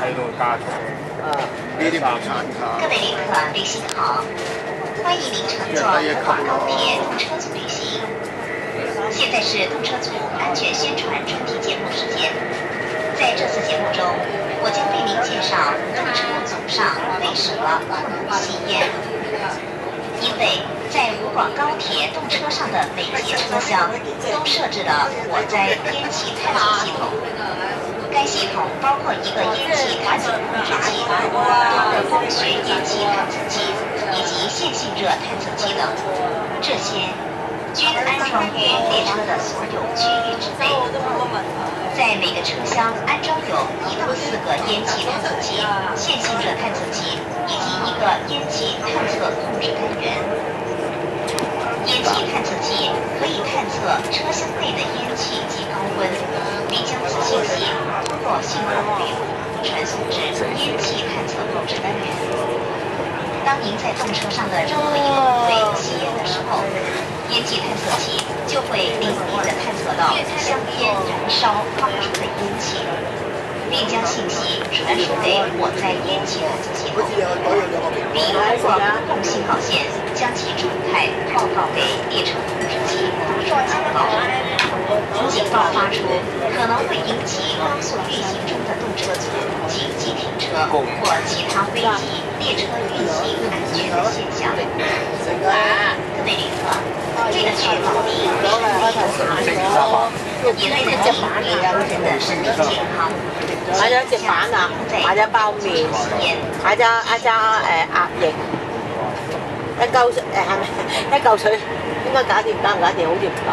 喺度加速。 呢啲無產卡。 各位旅客，旅行好，欢迎您乘坐福广高铁动车组旅行。现在是动车组安全宣传专题节目时间。在这次节目中，我将为您介绍动车组上为什么不能吸烟。因为在湖广高铁动车上的每节车厢都设置了火灾烟气探测系统。该系统包括一个烟气探测控制器、多个光学烟气探测器以及线性热探测器等，这些均安装于列车的所有区域之内。在每个车厢安装有1到4个烟气探测器、线性热探测器以及一个烟气探测控制单元。烟气探测器可以探测车厢内的烟气及高温，并将此信息通过信号回路传送至烟气探测控制单元。当您在动车上的任何一个部位吸烟的时候，烟气探测器就会灵敏地探测到香烟燃烧发出的烟气，并将信息传输给火灾烟气探测系统，并通过公共信号线将其状态报告给列车控制器发出警告。警报发出可能会引起高速运行中的动车组紧急停车或其他危及列车运行安全的现象。各位旅客，为了确保您顺利的爬行，也为了您与他人的身体健康， 買咗隻板鴨，買咗包麵，買咗一隻鴨翼，一嚿水係咪一嚿水應該搞掂，搞唔搞掂？好似唔夠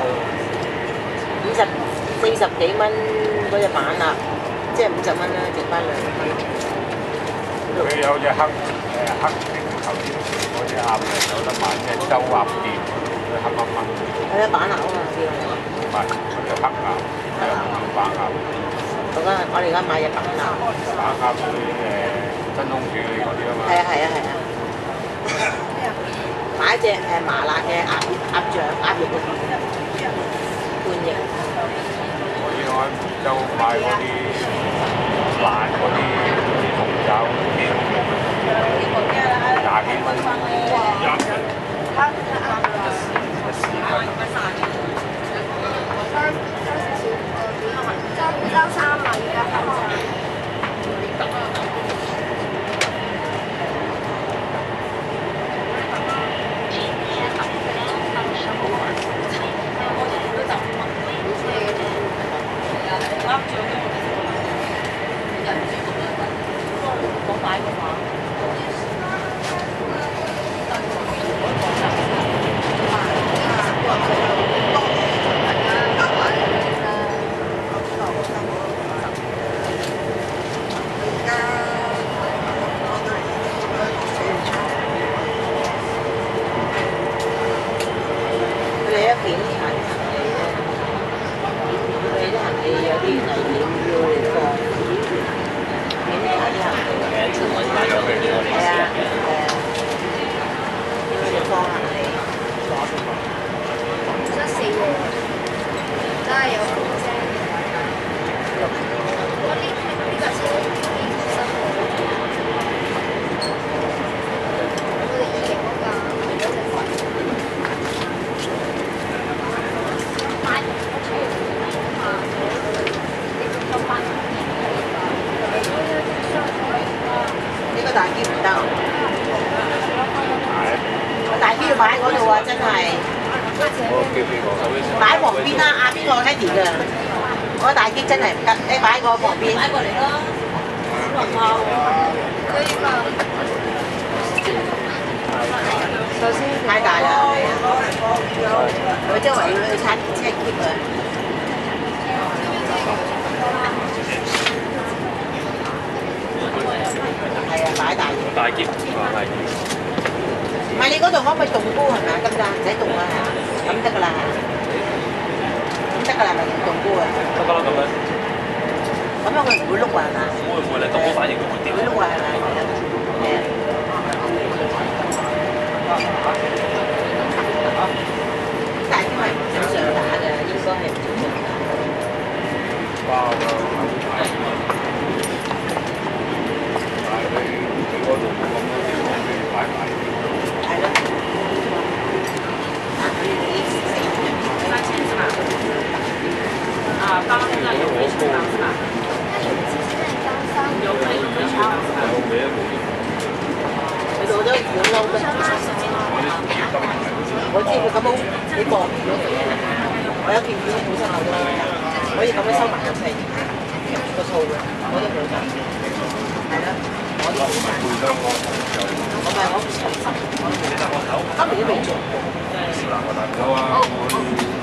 ，40幾蚊嗰隻板鴨，即係50蚊啦，剩翻2蚊。 佢有隻黑頭先嗰隻鴨有得買嘅周鴨店，黑蚊蚊。 有隻板鴨啊嘛，叫。 唔係，嗰隻黑鴨，係叫板鴨。 我哋而家買隻板鴨。 板鴨嗰啲真空處理嗰啲啊嘛。 係啊係啊係啊。買一隻麻辣嘅鴨醬鴨翼半翼。 我要喺福州買嗰啲辣嗰啲紅酒幾好用，20幾蚊。 爭3米㗎。擺旁邊啦，邊個 Eddie 㗎？我大機真係唔得，你擺我旁邊。擺過嚟咯，小籠包可以嘛？首先太大啦，我周圍要去拆車 keep 啊。係啊，擺大嘢。大機大機。唔係你嗰度可唔可以凍菇係咪啊？得唔得？唔使凍啦係啊，咁得㗎啦係。咁得㗎啦，咪凍菇啊？得㗎啦咁樣。咁樣佢唔會碌啊係嘛？會唔會你凍菇反應佢會掉？會碌啊係咪？係啊。大機係唔正常打嘅，應該係唔正常打。包啦。 你做咗養歐嘅，我知佢咁樣你播咗佢，我有件片本身好多，可以咁樣收埋入嚟個數嘅，我都冇㗎，係啦，我都冇買，我咪我今年都未做過。 有啊。